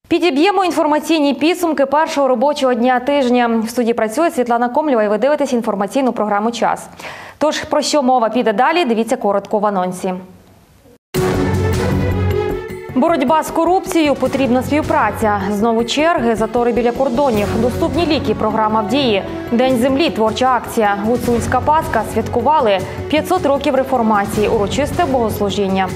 Підіб'ємо інформаційні підсумки першого робочого дня тижня. В студії працює Світлана Комлєва і ви дивитесь інформаційну програму «Час». Тож, про що мова піде далі, дивіться коротко в анонсі. Боротьба з корупцією, потрібна співпраця. Знову черги, затори біля кордонів, доступні ліки, програма в дії. День землі, творча акція. Гуцульська Пасха святкували. 500 років реформації, урочисте богослужіння.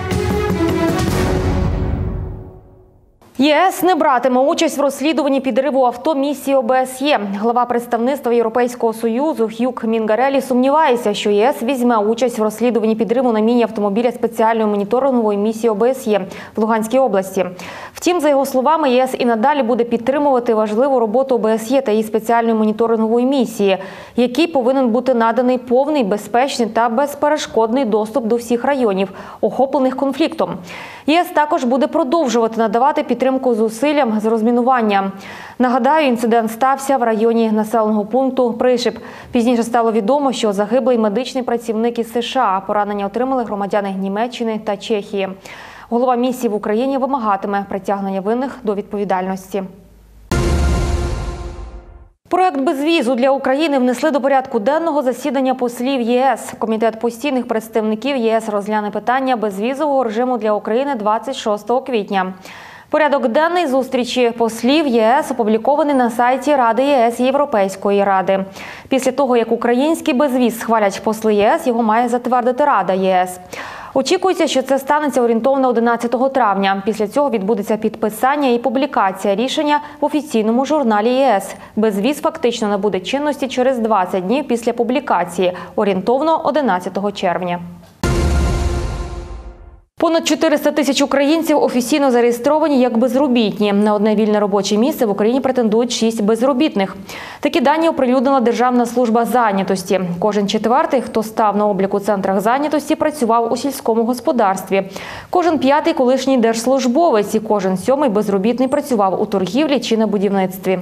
ЄС не братиме участь в розслідуванні підриву авто місії ОБСЄ. Глава представництва Європейського Союзу Х'юг Мінгареллі сумнівається, що ЄС візьме участь в розслідуванні підриву на міні автомобіля спеціальної моніторингової місії ОБСЄ в Луганській області. Втім, за його словами, ЄС і надалі буде підтримувати важливу роботу ОБСЄ та її спеціальної моніторингової місії, якій повинен бути наданий повний, безпечний та безперешкодний доступ до всіх районів, охоплених конфліктом. ЄС також буде продовжувати надавати підтримку зусиллям з розмінування. Нагадаю, інцидент стався в районі населеного пункту Пришип. Пізніше стало відомо, що загиблий медичний працівник із США, а поранення отримали громадяни Німеччини та Чехії. Голова місії в Україні вимагатиме притягнення винних до відповідальності. Проект безвізу для України внесли до порядку денного засідання послів ЄС. Комітет постійних представників ЄС розгляне питання безвізового режиму для України 26 квітня. Порядок денний зустрічі послів ЄС опублікований на сайті Ради ЄС і Європейської Ради. Після того, як український безвіз схвалять посли ЄС, його має затвердити Рада ЄС. Очікується, що це станеться орієнтовно 11 травня. Після цього відбудеться підписання і публікація рішення в офіційному журналі ЄС. Безвіз фактично набуде чинності через 20 днів після публікації, орієнтовно 11 червня. Понад 400 тисяч українців офіційно зареєстровані як безробітні. На одне вільне робоче місце в Україні претендують 6 безробітних. Такі дані оприлюднила Державна служба зайнятості. Кожен четвертий, хто став на облік у центрах зайнятості, працював у сільському господарстві. Кожен п'ятий – колишній держслужбовець і кожен сьомий безробітний працював у торгівлі чи на будівництві.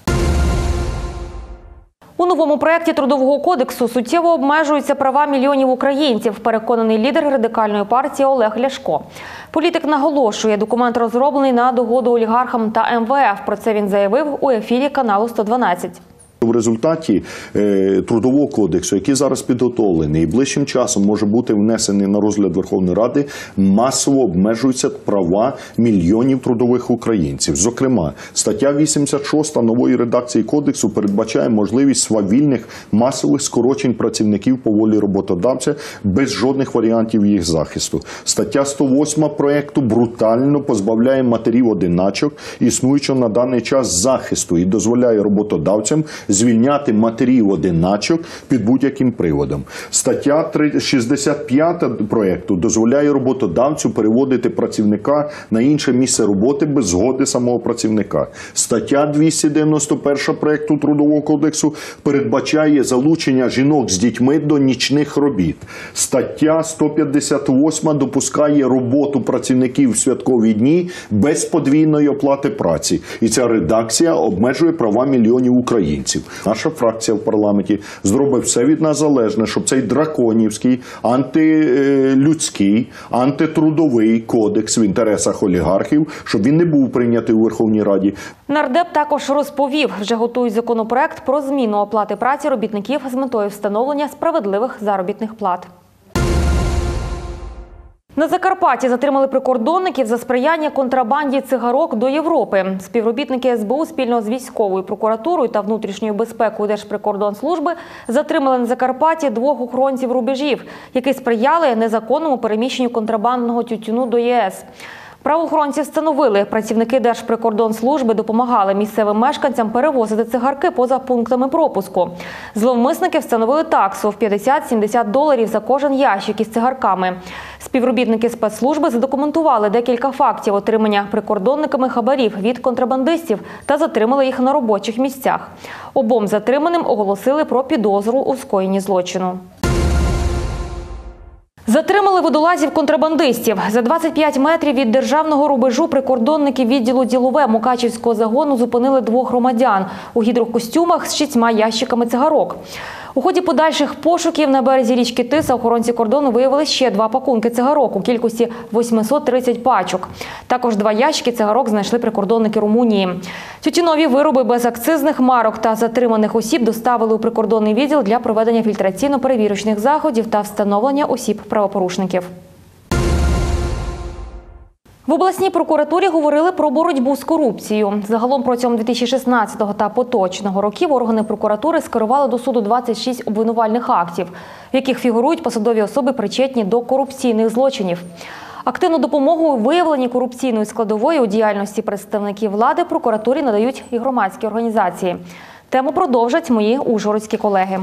У новому проєкті Трудового кодексу суттєво обмежуються права мільйонів українців, переконаний лідер радикальної партії Олег Ляшко. Політик наголошує, документ розроблений на догоду олігархам та МВФ. Про це він заявив у ефірі каналу 112. В результаті Трудового кодексу, який зараз підготовлений і ближчим часом може бути внесений на розгляд Верховної Ради, масово обмежуються права мільйонів трудових українців. Зокрема, стаття 86 нової редакції кодексу передбачає можливість свавільних масових скорочень працівників по волі роботодавця без жодних варіантів їх захисту. Стаття 108 проєкту брутально позбавляє матерів-одиначок існуючого на даний час захисту і дозволяє роботодавцям звільняти матерів-одиначок під будь-яким приводом. Стаття 65 проєкту дозволяє роботодавцю переводити працівника на інше місце роботи без згоди самого працівника. Стаття 291 проєкту Трудового кодексу передбачає залучення жінок з дітьми до нічних робіт. Стаття 158 допускає роботу працівників в святкові дні без подвійної оплати праці. І ця редакція обмежує права мільйонів українців. Наша фракція в парламенті зробить все від нас залежне, щоб цей драконівський, антилюдський, антитрудовий кодекс в інтересах олігархів, щоб він не був прийнятий у Верховній Раді. Нардеп також розповів, вже готують законопроект про зміну оплати праці робітників з метою встановлення справедливих заробітних плат. На Закарпатті затримали прикордонників за сприяння контрабанді цигарок до Європи. Співробітники СБУ спільно з військовою прокуратурою та внутрішньою безпекою Держприкордонслужби затримали на Закарпатті 2 охоронців рубежів, які сприяли незаконному переміщенню контрабандного тютюну до ЄС. Правоохоронці встановили, працівники Держприкордонслужби допомагали місцевим мешканцям перевозити цигарки поза пунктами пропуску. Зловмисники встановили таксу в $50-70 за кожен ящик із цигарками. Співробітники спецслужби задокументували декілька фактів отримання прикордонниками хабарів від контрабандистів та затримали їх на робочих місцях. Обом затриманим оголосили про підозру у скоєнні злочину. Затримали водолазів-контрабандистів. За 25 метрів від державного рубежу прикордонники відділу «Ділове» Мукачівського загону зупинили 2 громадян у гідрокостюмах з 6 ящиками цигарок. У ході подальших пошуків на березі річки Тиса охоронці кордону виявили ще 2 пакунки цигарок у кількості 830 пачок. Також 2 ящики цигарок знайшли прикордонники Румунії. Тютюнові вироби без акцизних марок та затриманих осіб доставили у прикордонний відділ для проведення фільтраційно-перевірочних заходів та встановлення осіб правопорушників. В обласній прокуратурі говорили про боротьбу з корупцією. Загалом протягом 2016 та поточного років органи прокуратури скерували до суду 26 обвинувальних актів, в яких фігурують посадові особи, причетні до корупційних злочинів. Активну допомогу у виявленні корупційної складової у діяльності представників влади прокуратурі надають і громадські організації. Тему продовжать мої ужгородські колеги.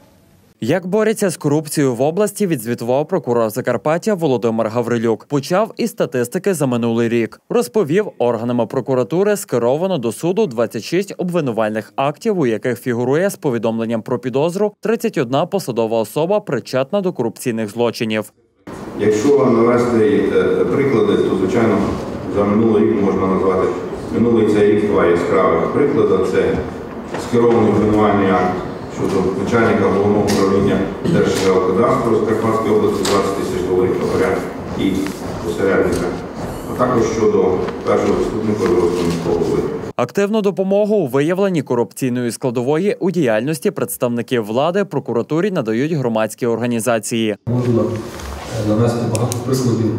Як борються з корупцією в області, відзвітував прокурор Закарпаття Володимир Гаврилюк. Почав із статистики за минулий рік. Розповів, органами прокуратури скеровано до суду 26 обвинувальних актів, у яких фігурує з повідомленням про підозру 31 посадова особа, причетна до корупційних злочинів. Якщо навести приклади, то, звичайно, за минулий рік можна назвати, минулий цей рік 2 яскравих приклади. Це скерований обвинувальний акт щодо начальника головного управління Держгеокадастру з Карпатської області 20 тисяч доларів хабаря і посередника, а також щодо першого заступника Ужгородського міського голови. Активну допомогу у виявленні корупційної складової у діяльності представників влади прокуратурі надають громадські організації. Можна навести багато прикладів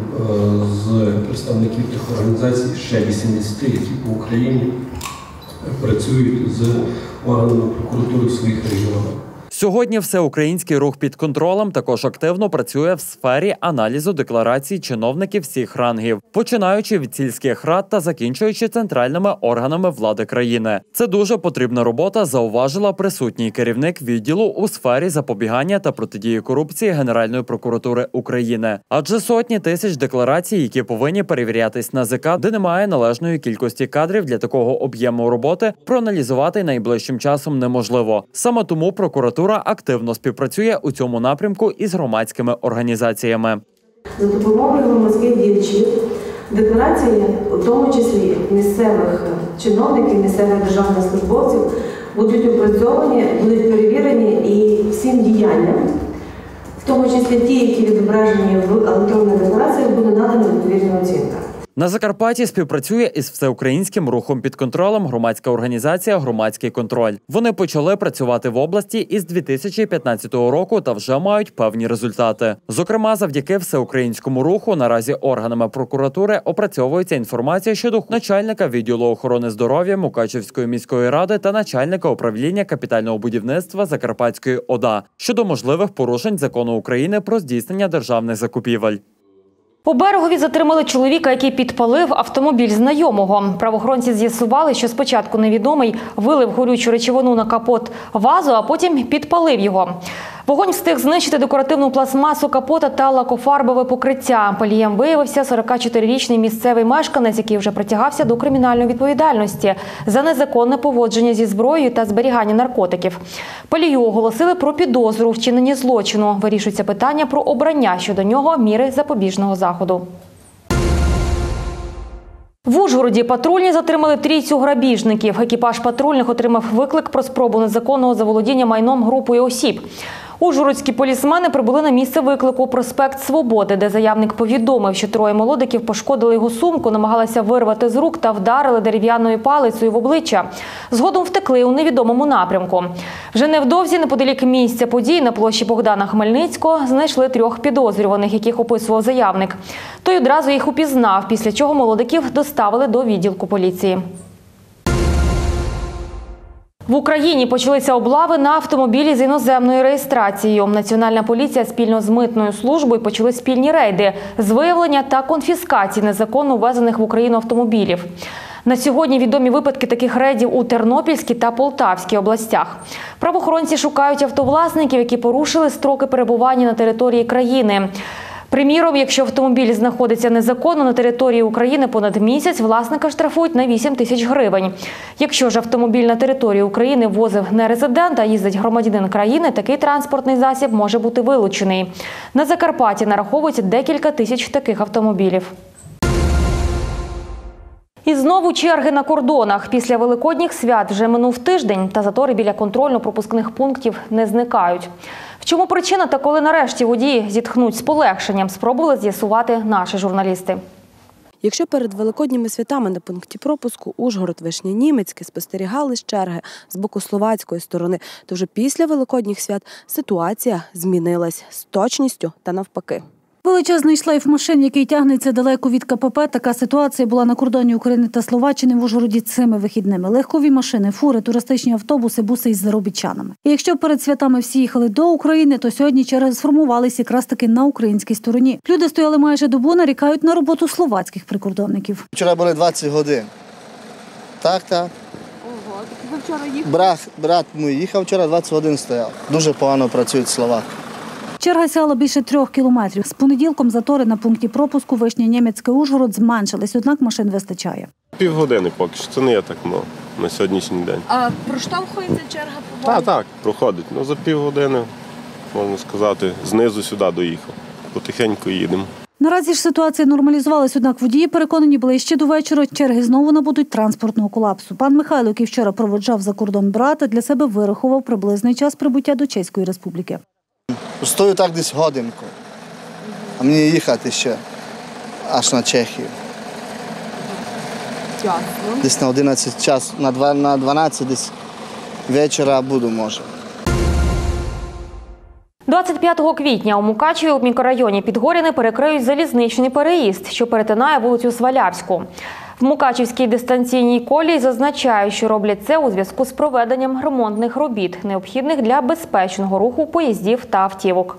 з представників тих організацій, ще 80, які по Україні працюють з органами прокуратури в своїх регіонах. Сьогодні всеукраїнський рух під контролем також активно працює в сфері аналізу декларацій чиновників всіх рангів, починаючи від сільських рад та закінчуючи центральними органами влади країни. Це дуже потрібна робота, зауважила присутній керівник відділу у сфері запобігання та протидії корупції Генеральної прокуратури України. Адже сотні тисяч декларацій, які повинні перевірятись на ЗК, де немає належної кількості кадрів для такого об'єму роботи, проаналізувати найближчим часом неможливо. Саме тому прокуратура активно співпрацює у цьому напрямку із громадськими організаціями. За допомогою громадських діячів декларації, у тому числі місцевих чиновників, місцевих державних службовців, будуть опрацьовані, будуть перевірені і всім діянням, в тому числі ті, які відображені в електронних деклараціях, буде надана відповідна оцінка. На Закарпатті співпрацює із всеукраїнським рухом під контролем громадська організація «Громадський контроль». Вони почали працювати в області із 2015 року та вже мають певні результати. Зокрема, завдяки всеукраїнському руху наразі органами прокуратури опрацьовується інформація щодо начальника відділу охорони здоров'я Мукачівської міської ради та начальника управління капітального будівництва Закарпатської ОДА щодо можливих порушень закону України про здійснення державних закупівель. У Берегові затримали чоловіка, який підпалив автомобіль знайомого. Правоохоронці з'ясували, що спочатку невідомий вилив горючу речовину на капот ВАЗу, а потім підпалив його. Вогонь встиг знищити декоративну пластмасу капота та лакофарбове покриття. Палієм виявився 44-річний місцевий мешканець, який вже притягався до кримінальної відповідальності за незаконне поводження зі зброєю та зберігання наркотиків. Палію оголосили про підозру у вчиненні злочину. Вирішується питання про обрання щодо нього міри запобіжного заходу. В Ужгороді патрульні затримали трійцю грабіжників. Екіпаж патрульних отримав виклик про спробу незаконного заволодіння майном групою осіб. Ужгородські полісмени прибули на місце виклику проспект Свободи, де заявник повідомив, що 3 молодиків пошкодили його сумку, намагалися вирвати з рук та вдарили дерев'яною палицею в обличчя. Згодом втекли у невідомому напрямку. Вже невдовзі неподалік місця подій на площі Богдана Хмельницького знайшли 3 підозрюваних, яких описував заявник. Той одразу їх упізнав, після чого молодиків доставили до відділку поліції. В Україні почалися облави на автомобілі з іноземною реєстрацією. Національна поліція спільно з митною службою почали спільні рейди з виявлення та конфіскації незаконно ввезених в Україну автомобілів. На сьогодні відомі випадки таких рейдів у Тернопільській та Полтавській областях. Правоохоронці шукають автовласників, які порушили строки перебування на території країни. Приміром, якщо автомобіль знаходиться незаконно на території України понад місяць, власника штрафують на 8 тисяч гривень. Якщо ж автомобіль на території України ввозив не резидент, а їздить громадянин країни, такий транспортний засіб може бути вилучений. На Закарпатті нараховується декілька тисяч таких автомобілів. І знову черги на кордонах. Після великодніх свят вже минув тиждень, та затори біля контрольно-пропускних пунктів не зникають. В чому причина та коли нарешті водії зітхнуть з полегшенням, спробували з'ясувати наші журналісти. Якщо перед великодніми святами на пункті пропуску Ужгород-Вишнянімецьке спостерігали черги з боку словацької сторони, то вже після великодніх свят ситуація змінилась з точністю та навпаки. Величезний шлейф машин, який тягнеться далеко від КПП. Така ситуація була на кордоні України та Словаччини в Ужгороді цими вихідними. Легкові машини, фури, туристичні автобуси, буси із заробітчанами. І якщо перед святами всі їхали до України, то сьогодні черги сформувалися якраз таки на українській стороні. Люди стояли майже добу, нарікають на роботу словацьких прикордонників. Вчора були 20 годин. Так. Ого, ви вчора їхали? Брат мій їхав, вчора 20 годин стояв. Дуже погано працюють словаки. Черга сяла більше 3 кілометрів. З понеділком затори на пункті пропуску Вишнянімецьке-Ужгород зменшились, однак машин вистачає. Півгодини поки що, це не є так много на сьогоднішній день. А проштовхується черга поволі? Так, проходить. За півгодини, можна сказати, знизу сюди доїхав. Потихеньку їдемо. Наразі ж ситуація нормалізувалась, однак водії переконані, ближче до вечора черги знову набудуть транспортного колапсу. Пан Михайло, який вчора проводжав за кордон брата, для себе вирахував приблизний час прибуття до Чеської Республіки. Стою так десь годинку, а мені їхати ще аж на Чехію. Ясно. Десь на 11 час, на 12 десь вечора буду, може. 25 квітня у Мукачеві у мікрорайоні Підгоряне перекриють залізничний переїзд, що перетинає вулицю Свалявську. В Мукачівській дистанційній колії зазначають, що роблять це у зв'язку з проведенням ремонтних робіт, необхідних для безпечного руху поїздів та автівок.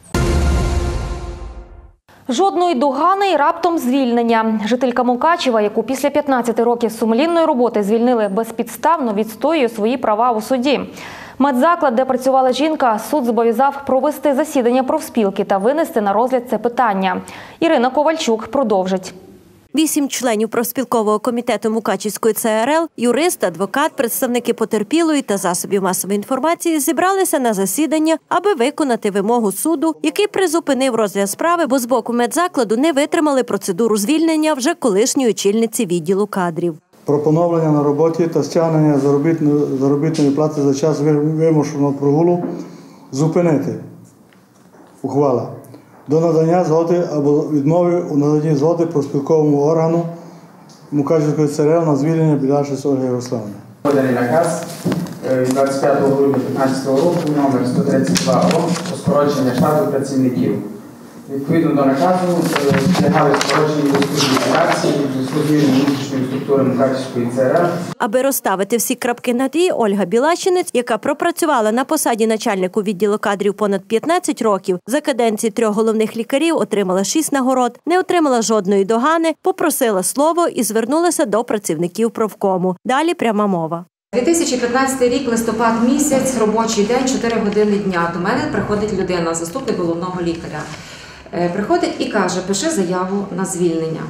Жодної догани і раптом звільнення. Жителька Мукачева, яку після 15 років сумлінної роботи звільнили безпідставно, відстоює свої права у суді. Медзаклад, де працювала жінка, суд зобов'язав провести засідання профспілки та винести на розгляд це питання. Ірина Ковальчук продовжить. 8 членів профспілкового комітету Мукачівської ЦРЛ, юрист, адвокат, представники потерпілої та засобів масової інформації зібралися на засідання, аби виконати вимогу суду, який призупинив розгляд справи, бо з боку медзакладу не витримали процедуру звільнення вже колишньої очільниці відділу кадрів. Про поновлення на роботі та стягнення заробітної плати за час вимушеного прогулу зупинити. Ухвала. До надання згоди або відмови у наданні згоди профспілковому органу Мукачівської ЦРЛ на звільнення Білашець Ольги Ярославівни. Поданий наказ від 25 грудня 2015 року номер 132 про скорочення штату працівників. Відповідно до наказу підлягали скороченні ліквідації у зміни внутрішньої структури Мукачівської ЦРЛ. Аби розставити всі крапки над «і», Ольга Білащинець, яка пропрацювала на посаді начальнику відділу кадрів понад 15 років, за каденції 3 головних лікарів отримала 6 нагород, не отримала жодної догани, попросила слово і звернулася до працівників профкому. Далі пряма мова. 2015 рік, листопад місяць, робочий день, 4 години дня. До мене приходить людина, заступник головного лікаря. Приходить і каже, пиши заяву на звільнення.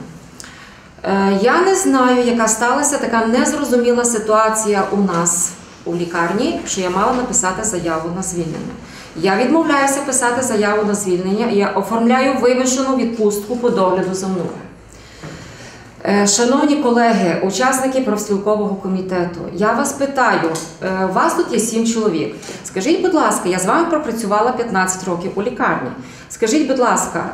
Я не знаю, яка сталася така незрозуміла ситуація у нас у лікарні, що я мала написати заяву на звільнення. Я відмовляюся писати заяву на звільнення, і я оформляю вимушену відпустку по догляду за мною. Шановні колеги, учасники профспілкового комітету, я вас питаю, вас тут є 7 чоловік. Скажіть, будь ласка, я з вами пропрацювала 15 років у лікарні. Скажіть, будь ласка,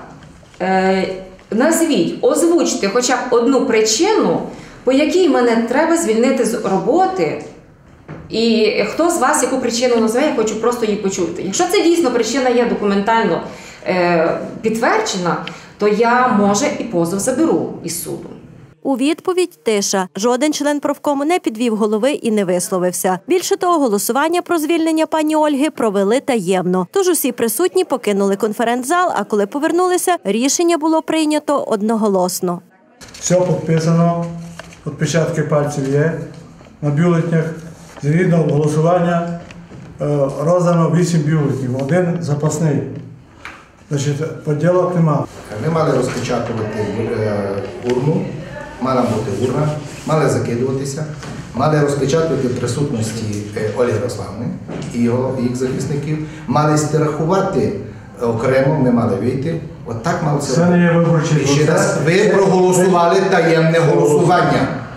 назвіть, озвучте хоча б одну причину, по якій мене треба звільнити з роботи, і хто з вас яку причину назве, я хочу просто її почути. Якщо це дійсно причина є документально підтверджена, то я, може, і позов заберу із суду. У відповідь – тиша. Жоден член профкому не підвів голови і не висловився. Більше того, голосування про звільнення пані Ольги провели таємно. Тож усі присутні покинули конференц-зал, а коли повернулися, рішення було прийнято одноголосно. Все підписано, відпечатки пальців є, на бюлетнях, згідно голосування роздано 8 бюлетнів, 1 запасний. Значить, поділок нема. Ми мали розпечатувати урну, мала бути урна, мали закидуватися, мали розпечатувати в присутності Ольги Ярославівни і їх захисників, мали стерахувати окремо, ми мали вийти. От так мало це. Це не є виборчий процес. Ще раз, ви проголосували таємне голосування.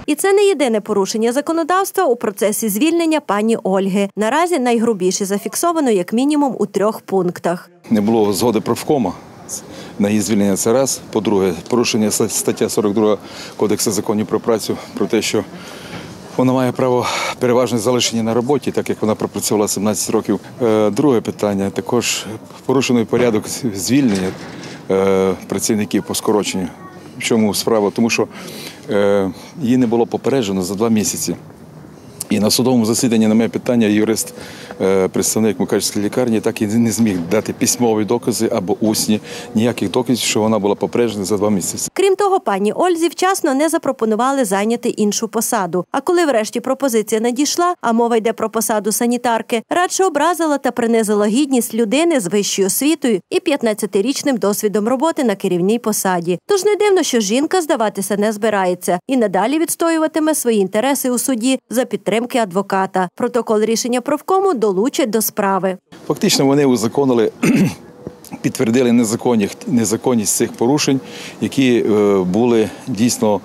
І це не єдине порушення законодавства у процесі звільнення пані Ольги. Наразі найгрубіше зафіксовано як мінімум у 3 пунктах. Не було згоди профкома на її звільнення, це раз. По-друге, порушення стаття 42 Кодексу законів про працю про те, що вона має право переважне залишення на роботі, так як вона пропрацювала 17 років. Друге питання, також порушений порядок звільнення працівників по скороченню. В чому справа? Тому що її не було попереджено за 2 місяці. І на судовому засіданні на моє питання юрист, представник Мукачівської лікарні, так і не зміг дати письмові докази або усні, ніяких доказів, що вона була попереджена за 2 місяці. Крім того, пані Ользі вчасно не запропонували зайняти іншу посаду. А коли врешті пропозиція надійшла, а мова йде про посаду санітарки, радше образила та принизила гідність людини з вищою освітою і 15-річним досвідом роботи на керівній посаді. Тож не дивно, що жінка здаватися не збирається і надалі відстоюватиме свої інтереси у суді за підтримки адвоката. Протокол рішення профкому долучать до справи. Фактично вони узаконили, підтвердили незаконність цих порушень, які були дійсно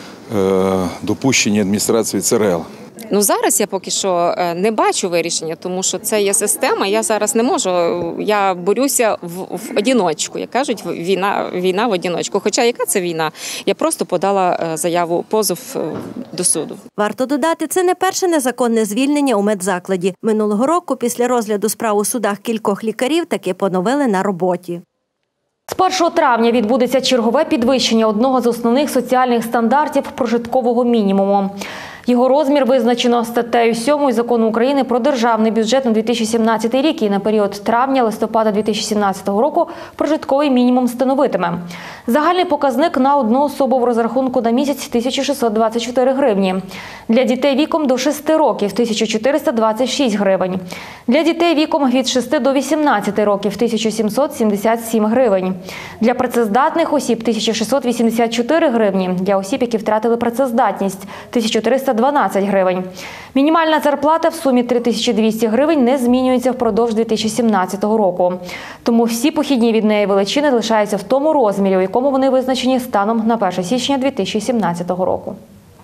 допущені адміністрацією ЦРЛ. Зараз я поки що не бачу вирішення, тому що це є система, я зараз не можу, я борюся в одиночку, як кажуть, війна в одиночку. Хоча яка це війна? Я просто подала заяву, позов до суду. Варто додати, це не перше незаконне звільнення у медзакладі. Минулого року після розгляду справ у судах кількох лікарів таки поновили на роботі. З 1 травня відбудеться чергове підвищення одного з основних соціальних стандартів прожиткового мінімуму. Його розмір визначено статтею 7 Закону України про державний бюджет на 2017 рік і на період травня-листопада 2017 року прожитковий мінімум становитиме. Загальний показник на одну особу в розрахунку на місяць – 1624 гривні. Для дітей віком до 6 років – 1426 гривень. Для дітей віком від 6 до 18 років – 1777 гривень. Для працездатних осіб – 1684 гривні. Для осіб, які втратили працездатність – 1312 гривень. Мінімальна зарплата в сумі 3200 гривень не змінюється впродовж 2017 року. Тому всі похідні від неї величини лишаються в тому розмірі, у якому вони визначені станом на 1 січня 2017 року.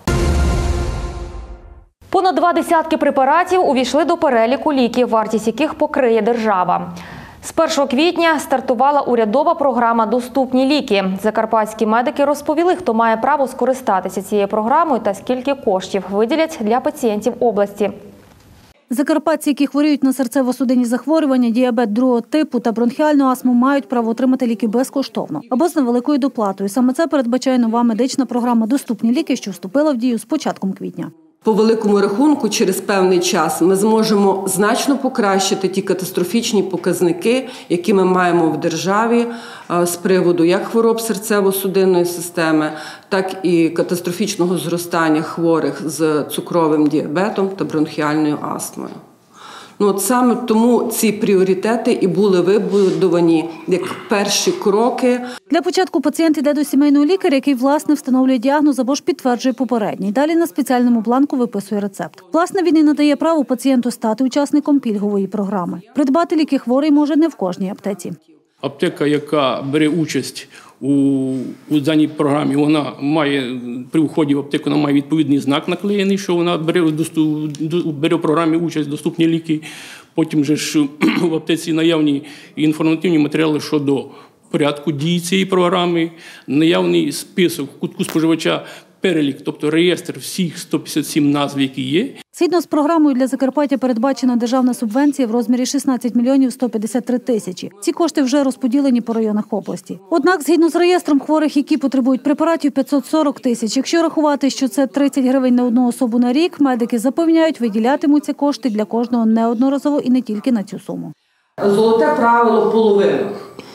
Понад 20 препаратів увійшли до переліку ліків, вартість яких покриє держава. З 1 квітня стартувала урядова програма «Доступні ліки». Закарпатські медики розповіли, хто має право скористатися цією програмою та скільки коштів виділять для пацієнтів області. Закарпатці, які хворіють на серцево-судинні захворювання, діабет 2-го типу та бронхіальну астму, мають право отримати ліки безкоштовно або з невеликою доплатою. Саме це передбачає нова медична програма «Доступні ліки», що вступила в дію з початком квітня. По великому рахунку, через певний час ми зможемо значно покращити ті катастрофічні показники, які ми маємо в державі з приводу як хвороб серцево-судинної системи, так і катастрофічного зростання хворих з цукровим діабетом та бронхіальною астмою. От саме тому ці пріоритети і були вибудовані як перші кроки. Для початку пацієнт йде до сімейного лікаря, який, власне, встановлює діагноз або ж підтверджує попередній. Далі на спеціальному бланку виписує рецепт. Власне, він і надає право пацієнту стати учасником пільгової програми. Придбати ліки хворий може не в кожній аптеці. Аптека, яка бере участь у даній програмі, вона має при вході в аптеку вона має відповідний знак наклеєний, що вона бере в програмі участь «Доступні ліки». Потім же ж в аптеці наявні інформативні матеріали щодо порядку дії цієї програми, наявний список в кутку споживача, перелік, тобто реєстр всіх 157 назв, які є. Згідно з програмою для Закарпаття передбачена державна субвенція в розмірі 16 мільйонів 153 тисячі. Ці кошти вже розподілені по районах області. Однак, згідно з реєстром хворих, які потребують препаратів, 540 тисяч. Якщо рахувати, що це 30 гривень на одну особу на рік, медики запевняють, виділятимуться кошти для кожного неодноразово і не тільки на цю суму. Золоте правило половина.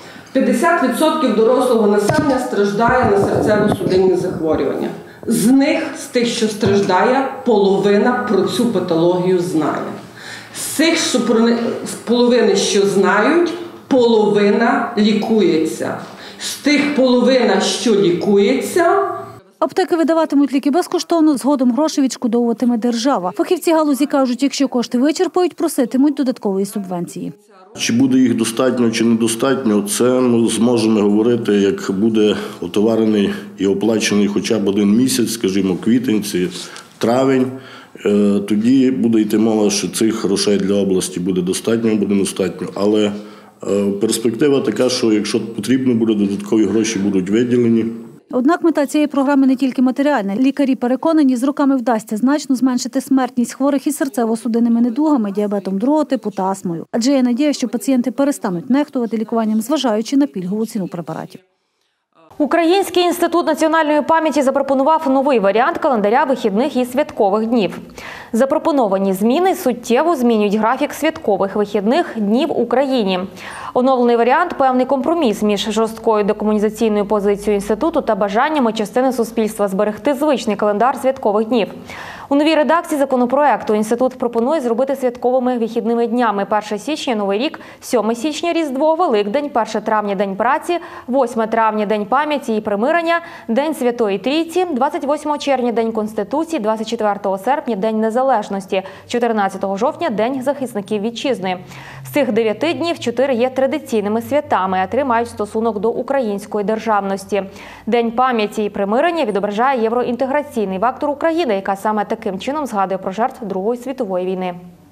50% дорослого населення страждає на серцево-судинні захворювання. З них, з тих, що страждає, половина про цю патологію знає. З цих, що з половини, що знають, половина лікується. З тих половина, що лікується, Аптеки видаватимуть ліки безкоштовно, згодом гроші відшкодовуватиме держава. Фахівці галузі кажуть, якщо кошти вичерпають, проситимуть додаткової субвенції. Чи буде їх достатньо, чи недостатньо, це ми зможемо говорити, як буде отоварений і оплачений хоча б один місяць, скажімо, квітень, травень. Тоді буде йти мова, що цих грошей для області буде достатньо, буде недостатньо. Але перспектива така, що якщо потрібно буде, додаткові гроші будуть виділені. Однак мета цієї програми не тільки матеріальна. Лікарі переконані, з роками вдасться значно зменшити смертність хворих із серцево-судинними недугами, діабетом другого типу та астмою. Адже є надія, що пацієнти перестануть нехтувати лікуванням, зважаючи на пільгову ціну препаратів. Український інститут національної пам'яті запропонував новий варіант календаря вихідних і святкових днів. Запропоновані зміни суттєво змінюють графік святкових вихідних днів в Україні. Оновлений варіант – певний компроміс між жорсткою декомунізаційною позицією інституту та бажаннями частини суспільства зберегти звичний календар святкових днів. У новій редакції законопроекту інститут пропонує зробити святковими вихідними днями 1 січня – Новий рік, 7 січня – Різдво, Великдень, 1 травня – День праці, 8 травня – День пам'яті і примирення, День Святої Трійці, 28 червня – День Конституції, 24 серпня – День Незалежності, 14 жовтня – День захисників вітчизни. З цих 9 днів 4 є традиційними святами, а 3 мають стосунок до української державності. День пам'яті і примирення відображає євроінтеграційний вектор України, яка саме таким чином згадує про жертв Другої світової війни.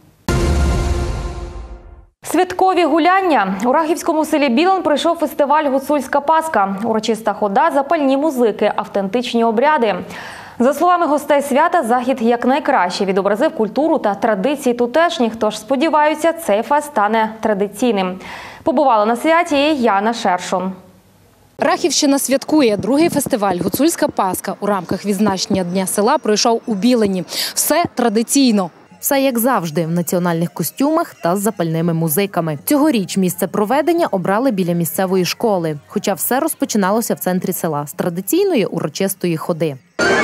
Святкові гуляння. У Рахівському селі Білин пройшов фестиваль «Гуцульська Пасха». Урочиста хода, запальні музики, автентичні обряди. За словами гостей свята, захід якнайкраще відобразив культуру та традиції тутешніх, тож сподіваються, цей фест стане традиційним. Побувала на святі і Яна Шершун. Рахівщина святкує. Другий фестиваль «Гуцульська Пасха» у рамках відзначення Дня села пройшов у Білині. Все традиційно. Все як завжди, в національних костюмах та з запальними музиками. Цьогоріч місце проведення обрали біля місцевої школи, хоча все розпочиналося в центрі села з традиційної урочистої ходи.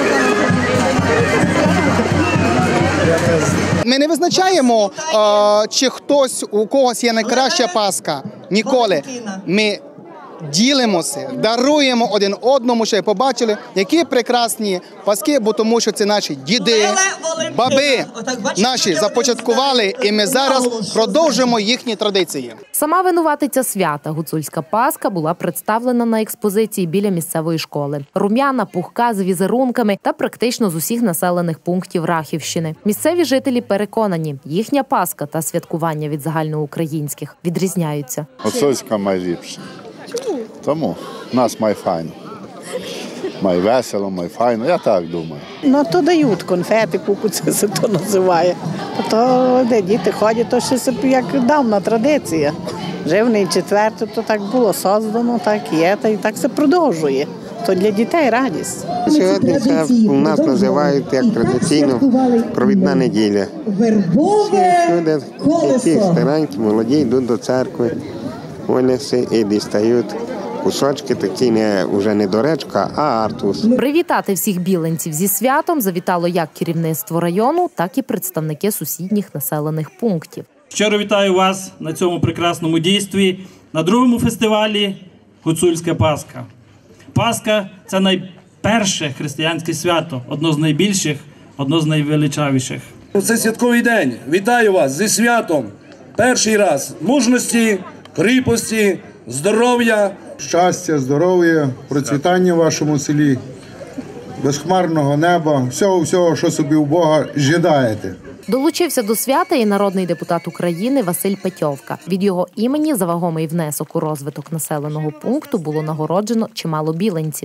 Ми не визначаємо, чи хтось, у когось є найкраща Пасха. Ніколи. Ми ділимося, даруємо один одному, щоб побачили, які прекрасні Пасхи, бо тому що це наші діди, баби наші започаткували, і ми зараз продовжуємо їхні традиції. Сама винуватиця свята «Гуцульська Пасха» була представлена на експозиції біля місцевої школи. Рум'яна, пухка, з візерунками та практично з усіх населених пунктів Рахівщини. Місцеві жителі переконані, їхня Пасха та святкування від загальноукраїнських відрізняються. Гуцульська найліпша. Тому нас має файно. Має весело, має файно, я так думаю. Ну, то дають конфети, куку це то називає. То де діти ходять, то ще як давна традиція. Вже в неї четверте, то так було создано, так є, та і так це продовжує. То для дітей радість. Сьогодні це у нас називають як традиційно провідна неділя. Люди, які старенькі, молоді, йдуть до церкви, моляться і дістають кусочки, такі вже не доречка, а артус. Привітати всіх біленців зі святом завітало як керівництво району, так і представники сусідніх населених пунктів. Щиро вітаю вас на цьому прекрасному дійстві, на другому фестивалі «Гуцульська Пасха». Пасха – це найперше християнське свято, одно з найбільших, одно з найвеличавіших. Це святковий день. Вітаю вас зі святом. Перший раз мужності, кріпості, здоров'я. Щастя, здоров'я, процвітання в вашому селі, безхмарного неба, всього, що собі у Бога жадаєте. Долучився до свята і народний депутат України Василь Петьовка. Від його імені за вагомий внесок у розвиток населеного пункту було нагороджено чимало біленців.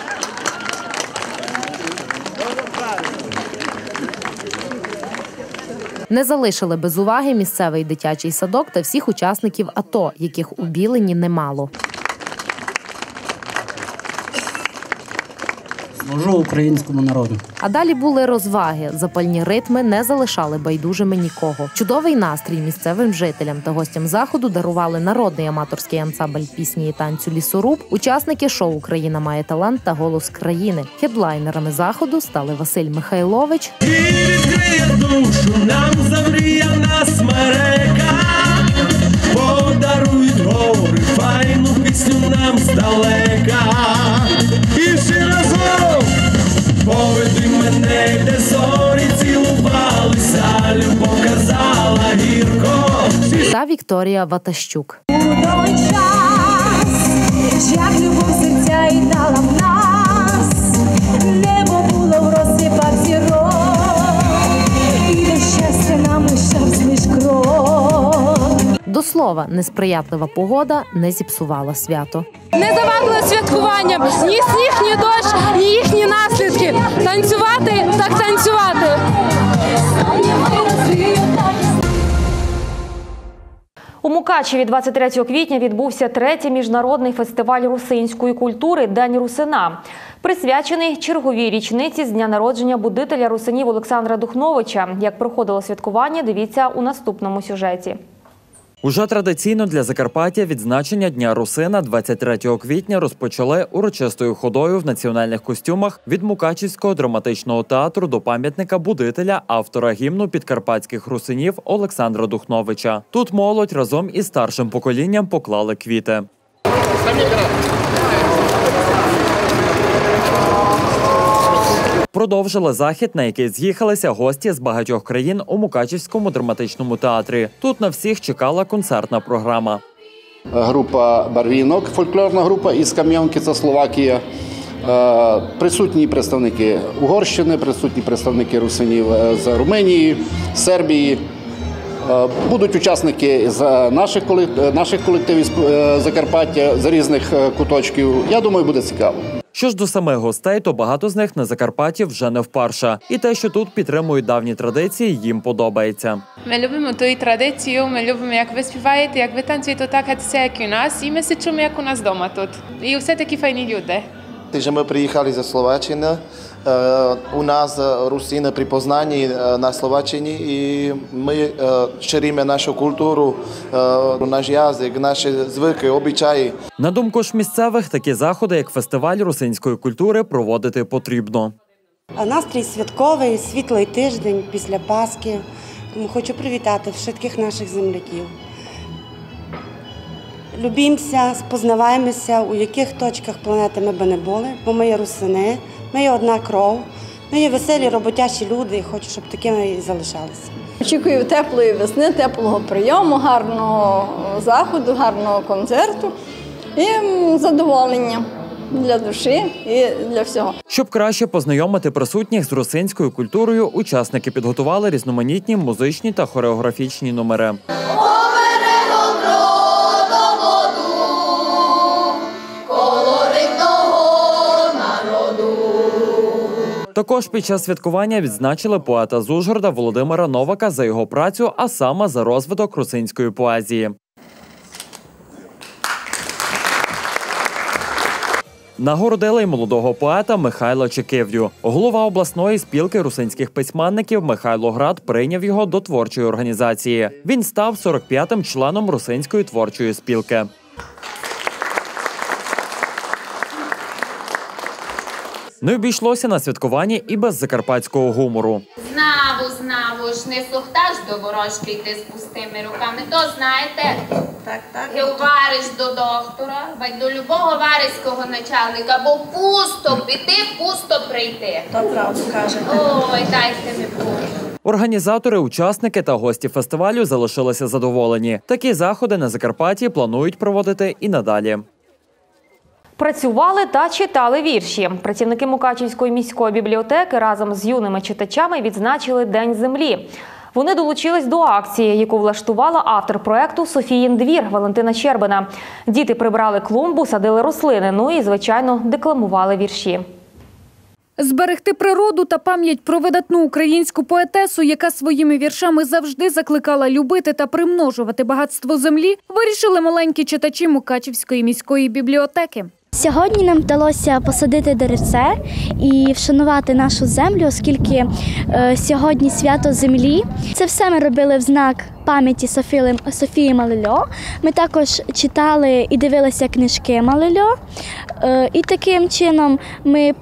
Не залишили без уваги місцевий дитячий садок та всіх учасників АТО, яких у Білині немало. Служу українському народу. А далі були розваги. Запальні ритми не залишали байдужими нікого. Чудовий настрій місцевим жителям та гостям заходу дарували народний аматорський ансамбль пісні і танцю «Лісоруб», учасники шоу «Україна має талант» та «Голос країни». Хедлайнерами заходу стали Василь Михайлович, і відкриє душу нам замріяна смерека, подарують гори файну пісню нам здалека. І всі разом Поведи мене, де зорі цілувалися, любов казала гірко. Та Вікторія Ватащук. Той час, як любов серця і дала в нас, небо було в розсипах зірок, і до щастя нам лишав лиш крок. До слова, несприятливая погода не зіпсувала свято. Не завадили святкуванням ні сніг, ні дощ, ні їхні наслідки. Танцювати так танцювати. У Мукачеві 23 квітня відбувся третій міжнародний фестиваль русинської культури «День русина», присвячений черговій річниці з дня народження будителя русинів Олександра Духновича. Як проходило святкування, дивіться у наступному сюжеті. Уже традиційно для Закарпаття відзначення Дня русина 23 квітня розпочали урочистою ходою в національних костюмах від Мукачівського драматичного театру до пам'ятника будителя, автора гімну підкарпатських русинів Олександра Духновича. Тут молодь разом із старшим поколінням поклали квіти. Продовжили захід, на який з'їхалися гості з багатьох країн у Мукачівському драматичному театрі. Тут на всіх чекала концертна програма. Група «Барвінок», фольклорна група із Кам'янки, це Словакія. Присутні представники Угорщини, присутні представники русинів з Румунії, Сербії. Будуть учасники з наших колективів з Закарпаття, з різних куточків. Я думаю, буде цікаво. Що ж до самих гостей, то багато з них на Закарпатті вже не вперше. І те, що тут підтримують давні традиції, їм подобається. Ми любимо ту традицію, ми любимо, як ви співаєте, як ви танцюєте, так це як у нас. І ми се чуємо, як у нас вдома тут. І все такі файні люди. Ми приїхали зі Словаччини. У нас русини припознані на Словаччині, і ми ширимо нашу культуру, наш язик, наші звики, обичаї. На думку ж місцевих, такі заходи, як фестиваль русинської культури, проводити потрібно. Настрій святковий, світлий тиждень після Пасхи. Тому хочу привітати всіх наших земляків. Любімося, спознаваємося, у яких точках планети ми би не були, бо ми є русини, ми є одна кров, ми є веселі, роботящі люди і хочу, щоб такими і залишалися. Очікую теплої весни, теплого прийому, гарного заходу, гарного концерту і задоволення для душі і для всього. Щоб краще познайомити присутніх з русинською культурою, учасники підготували різноманітні музичні та хореографічні номери. Також під час святкування відзначили поета з Ужгорода Володимира Новака за його працю, а саме за розвиток русинської поезії. Нагородили й молодого поета Михайла Чекивдю. Голова обласної спілки русинських письменників Михайло Град прийняв його до творчої організації. Він став 45-м членом русинської творчої спілки. Не обійшлося на святкуванні і без закарпатського гумору. Знаву ж, не сухташ до ворожки йти з пустими руками, то знаєте, вариш до доктора, бать до любого вариського начальника, бо пусто піти, пусто прийти. То правду каже. Ой, дайте ми Богу. Організатори, учасники та гості фестивалю залишилися задоволені. Такі заходи на Закарпатті планують проводити і надалі. Працювали та читали вірші. Працівники Мукачівської міської бібліотеки разом з юними читачами відзначили День землі. Вони долучились до акції, яку влаштувала автор проєкту «Софіїн двір» Валентина Щербина. Діти прибрали клумбу, садили рослини, ну і, звичайно, декламували вірші. Зберегти природу та пам'ять про видатну українську поетесу, яка своїми віршами завжди закликала любити та примножувати багатство землі, вирішили маленькі читачі Мукачівської міської бібліотеки. Сьогодні нам вдалося посадити деревце і вшанувати нашу землю, оскільки сьогодні свято землі. Це все ми робили в знак пам'яті Софії Малельо. Ми також читали і дивилися книжки Малельо. І таким чином ми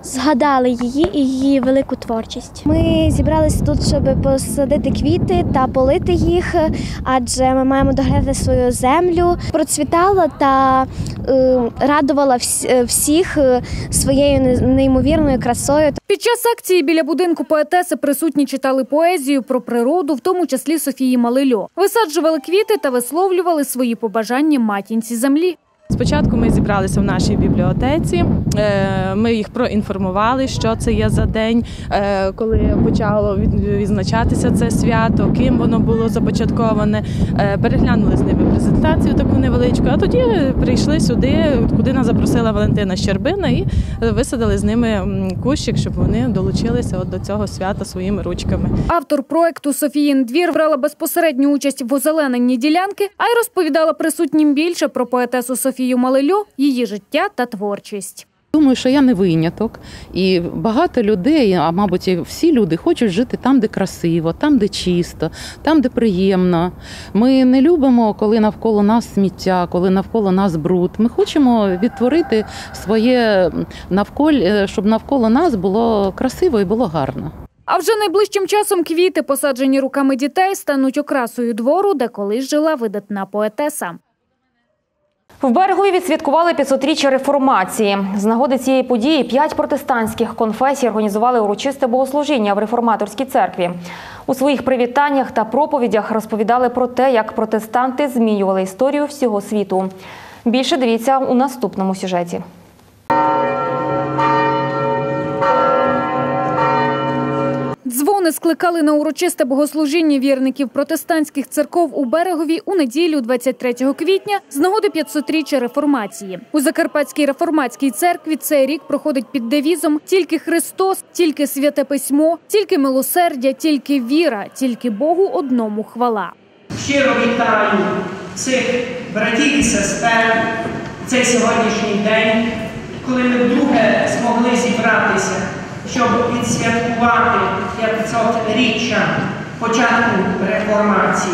згадали її і її велику творчість. Ми зібралися тут, щоб посадити квіти та полити їх, адже ми маємо доглядати свою землю. Процвітала та радувала всіх своєю неймовірною красою. Під час акції біля будинку поетеси присутні читали поезію про природу, в тому числі Софії Малильо. Висаджували квіти та висловлювали свої побажання матінці землі. Спочатку ми зібралися в нашій бібліотеці, ми їх проінформували, що це є за день, коли почало відзначатися це свято, ким воно було започатковане. Переглянули з ними презентацію таку невеличку, а тоді прийшли сюди, куди нас запросила Валентина Щербина, і висадили з ними кущик, щоб вони долучилися до цього свята своїми ручками. Автор проекту Софіїн двір брала безпосередню участь в озелененні ділянки, а й розповідала присутнім більше про поетесу Софію Малильо, її життя та творчість. Думаю, що я не виняток. І багато людей, а мабуть, і всі люди хочуть жити там, де красиво, там, де чисто, там, де приємно. Ми не любимо, коли навколо нас сміття, коли навколо нас бруд. Ми хочемо відтворити своє навколо, щоб навколо нас було красиво і було гарно. А вже найближчим часом квіти, посаджені руками дітей, стануть окрасою двору, де колись жила видатна поетеса. В Берегові відсвяткували 500-річчя реформації. З нагоди цієї події 5 протестантських конфесій організували урочисте богослужіння в реформаторській церкві. У своїх привітаннях та проповідях розповідали про те, як протестанти змінювали історію всього світу. Більше дивіться у наступному сюжеті. Дзвони скликали на урочисте богослужіння вірників протестантських церков у Берегові у неділю 23 квітня з нагоди 500-річчя реформації. У Закарпатській реформатській церкві цей рік проходить під девізом «Тільки Христос, тільки Святе Письмо, тільки милосердя, тільки віра, тільки Богу одному хвала». Щиро вітаю цих братів і сестер в цей сьогоднішній день, коли ми вдруге змогли зібратися, щоб відсвяткувати 500-річчя початку реформації.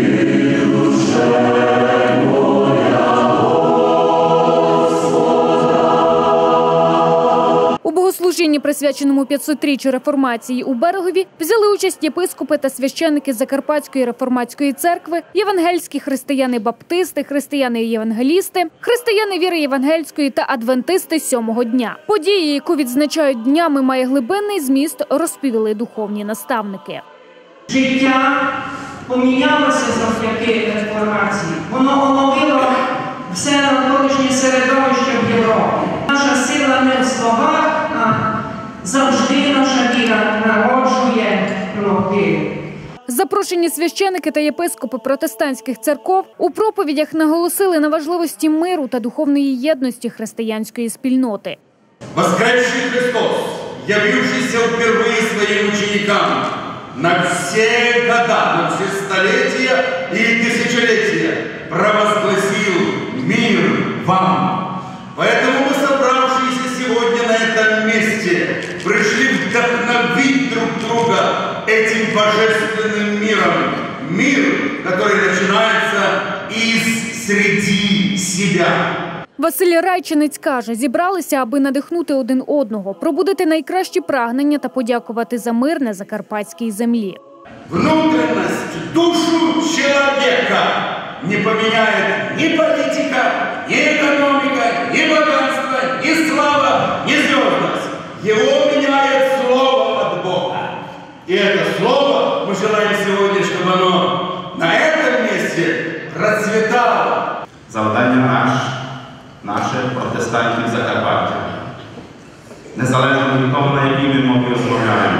У богослужінні, присвяченому 500-річчю реформації у Берегові, взяли участь єпископи та священники Закарпатської реформатської церкви, євангельські християни-баптисти, християни-євангелісти, християни віри євангельської та адвентисти сьомого дня. Події, яку відзначають днями, має глибинний зміст, розповіли духовні наставники. Життя помінялося завдяки реформації. Воно оновило все навколишнє середовище в Європі. Наша сила не в словах, а завжди наша віра народжує плоди. Запрошені священики та єпископи протестантських церков у проповідях наголосили на важливості миру та духовної єдності християнської спільноти. Воскресший Христос, явившийся впервые своим ученикам на все года, на все столетия и тысячелетия, провозгласил мир вам. Поэтому мы, собравшиеся сегодня на этом месте, пришли вдохновить друг друга этим божественным миром. Мир, который начинается среди себя. Василь Райчинець каже, зібралися, аби надихнути один одного, пробудити найкращі прагнення та подякувати за мир на закарпатській землі. Внутренность, душу человека не поменяет ни политика, ни экономика, ни богатство, ни слава, ни звездность. Его меняет слово от Бога. И это слово мы желаем сегодня, чтобы оно на этом месте процветало. Завдання наше протестантів Закарпаття. Незалежно від того, на якій ми мові розмовляємо.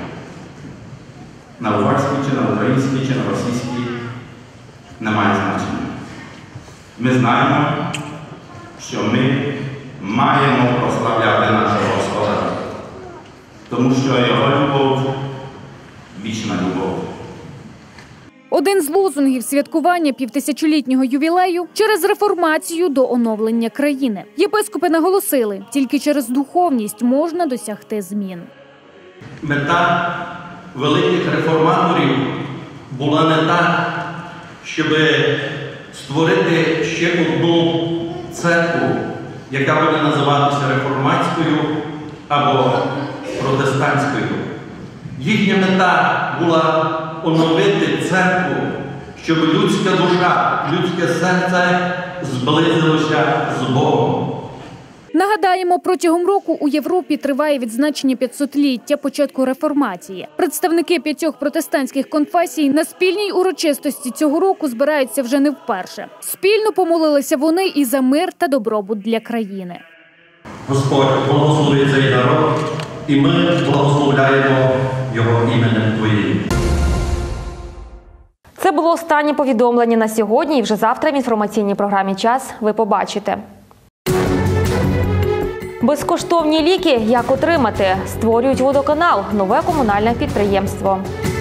На угорській, чи на українській, чи на російській, немає значення. Ми знаємо, що ми маємо прославляти нашого Господа, тому що його любов – вічна любов. Один з лозунгів святкування 5000-літнього ювілею – через реформацію до оновлення країни. Єпископи наголосили, тільки через духовність можна досягти змін. Мета великих реформаторів була не та, щоб створити ще одну церкву, яка буде називатися реформатською, або протестантською. Їхня мета була оновити церкву, щоб людська душа, людське серце зблизилося з Богом. Нагадаємо, протягом року у Європі триває відзначення 500-ліття початку реформації. Представники 5 протестантських конфесій на спільній урочистості цього року збираються вже не вперше. Спільно помолилися вони і за мир та добробут для країни. Господь благословить цей народ, і ми благословляємо його іменем Твоїм. Це було останнє повідомлення на сьогодні, і вже завтра в інформаційній програмі «Час» ви побачите. Безкоштовні ліки – як отримати? Створюють водоканал – нове комунальне підприємство.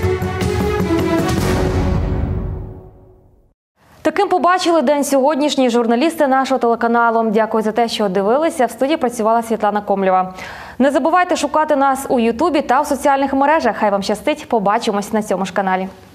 Таким побачили день сьогоднішній журналісти нашого телеканалу. Дякую за те, що дивилися. В студії працювала Світлана Комлєва. Не забувайте шукати нас у Ютубі та в соціальних мережах. Хай вам щастить. Побачимось на цьому ж каналі.